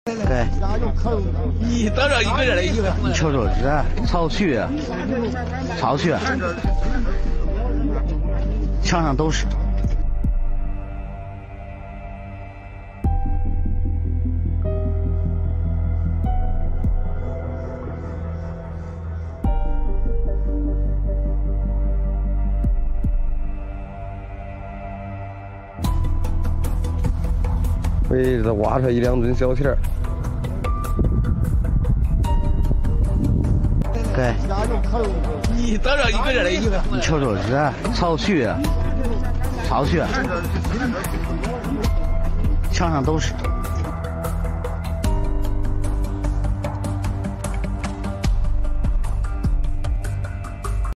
对， 你当然一个人了， 你瞅瞅这草区，墙上都是。 围着挖出一两吨小田儿。 对， 你当然一个人了， 你瞅瞅这草区，墙上都是。